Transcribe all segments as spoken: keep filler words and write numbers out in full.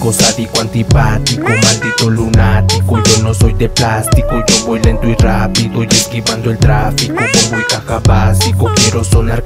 Clásico, sádico, antipático, maldito lunático. Yo no soy de plástico, yo voy lento y rápido y esquivando el tráfico. Bombo y caja básico, quiero sonar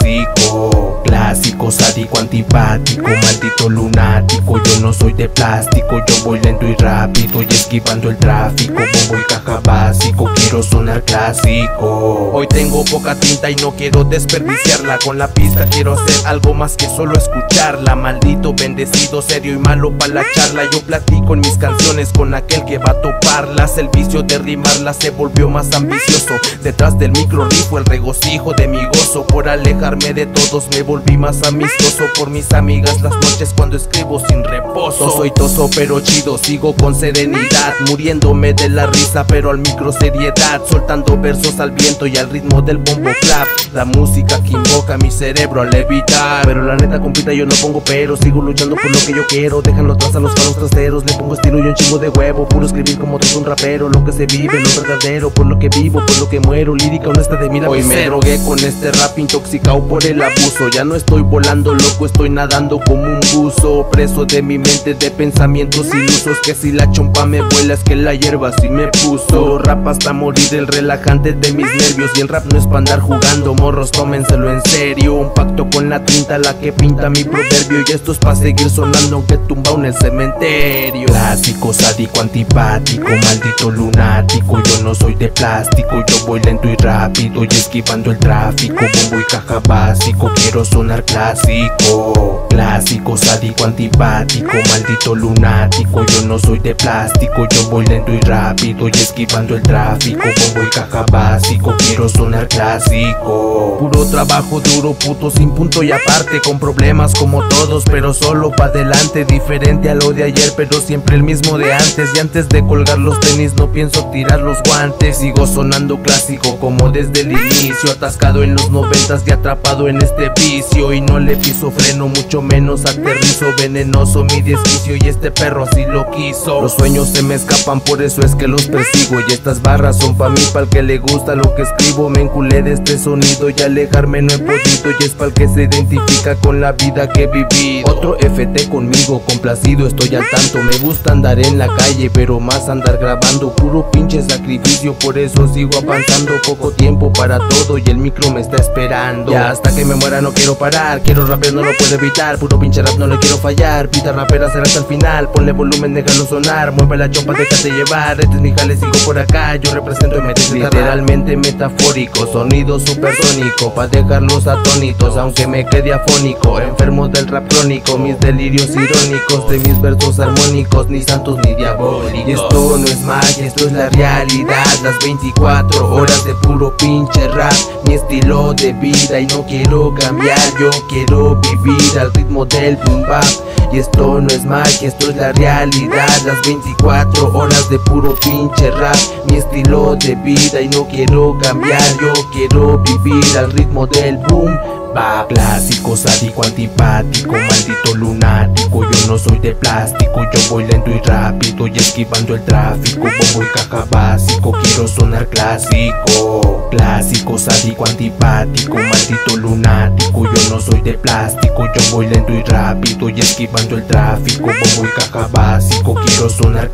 clásico. Clásico, sádico, antipático, maldito lunático. Yo no soy de plástico, yo voy lento y rápido y esquivando el tráfico. Bombo y caja básico, quiero sonar clásico. Hoy tengo poca tinta y no quiero desperdiciarla. Con la pista quiero hacer algo más que solo escucharla. Maldito, bendecido, serio y malo pa' la charla. Yo platico en mis canciones con aquel que va a toparlas. El vicio de rimarlas se volvió más ambicioso. Detrás del micro rifo el regocijo de mi gozo. Por alejarme de todos me volví más amistoso. Por mis amigas las noches cuando escribo sin reposo. Soy toso pero chido, sigo con serenidad, muriéndome de la risa pero al micro seriedad. Soltando versos al viento y al ritmo del bombo clap. La música que invoca mi cerebro a levitar. Pero la neta compita yo no pongo pero, sigo luchando por lo que yo quiero. Déjanlo atrás a los carros traseros, le pongo estilo y un chingo de huevo. Puro escribir como todo un rapero, lo que se vive, lo verdadero. Por lo que vivo, por lo que muero, lírica honesta de mi lapicero. Hoy me drogué con este rap intoxicado por el abuso. Ya no estoy volando loco, estoy nadando como un buzo. Preso de mi mente de pensamientos ilusos. Que si la chompa me vuela es que la hierba sí me puso. Solo rap hasta morir, el relajante de mis nervios. Y el rap no es para andar jugando, morros, tómenselo en serio. Un pacto con la tinta, la que pinta mi proverbio. Y esto es pa' seguir sonando aunque tumbao en el cementerio. Clásico, sádico, antipático, maldito lunático. Yo no soy de plástico, yo voy lento y rápido y esquivando el tráfico. Bombo y caja básico, quiero sonar clásico. Clásico, sádico, antipático, maldito lunático. Yo no soy de plástico, yo voy lento y rápido y esquivando el tráfico. Bombo y caja básico, quiero sonar clásico. Puro trabajo duro, puto sin punto y aparte. Con problemas como todos, pero solo pa' adelante. Diferente a lo de ayer, pero siempre el mismo de antes. Y antes de colgar los tenis no pienso tirar los guantes. Sigo sonando clásico como desde el inicio. Atascado en los noventas y atrapado en este vicio. Y no le piso freno, mucho menos aterrizo. Venenoso mi desquicio y este perro así lo quiso. Los sueños se me escapan, por eso es que los persigo. Y estas barras son pa' mí, pa'l que le gusta lo que escribo. Me enculé de este sonido y alejarme no he podido. Y es pa'l que se identifica con la vida que he vivido. Otro F T conmigo, complacido, estoy al tanto. Me gusta andar en la calle, pero más andar grabando. Puro pinche sacrificio, por eso sigo avanzando. Poco tiempo para todo y el micro me está esperando. Ya hasta que me muera no quiero parar. Quiero rapear, no lo puedo evitar. Puro pinche rap, no le quiero fallar. Vida rapera será hasta el final. Ponle volumen, déjalo sonar. Mueve la chompa, déjate llevar. Este es mi jale, sigo por acá. Yo represento M T Z, literalmente metafórico. Sonido supersónico, pa' dejarlos atónitos, aunque me quede afónico. Enfermo del rap crónico, mis delirios irónicos. De mis versos armónicos, ni santos ni diabólicos. Y esto no es magia, esto es la realidad. Las veinticuatro horas de puro pinche rap, mi estilo de vida y no quiero cambiar. Yo quiero vivir al ritmo del boom bap. Y esto no es magia, esto es la realidad. Las veinticuatro horas de puro pinche rap, mi estilo de vida y no quiero cambiar. Yo quiero vivir al ritmo del boom bap. Clásico, sádico, antipático, maldito lunático. Yo no soy de plástico, yo voy lento y rápido y esquivando el tráfico. Bombo y caja básico, quiero sonar clásico. Clásico, sádico, antipático, maldito lunático. Yo no soy de plástico, yo voy lento y rápido y esquivando el tráfico. Bombo y caja básico, quiero sonar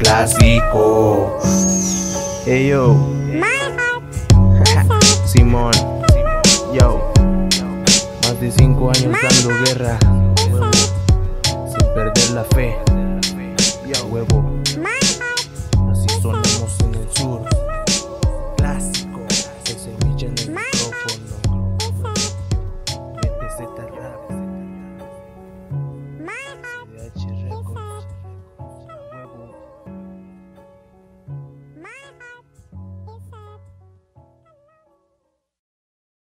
clásico. Hey yo, Simón, yo. Más de cinco años dando guerra, huevo, sin perder la fe, ya huevo.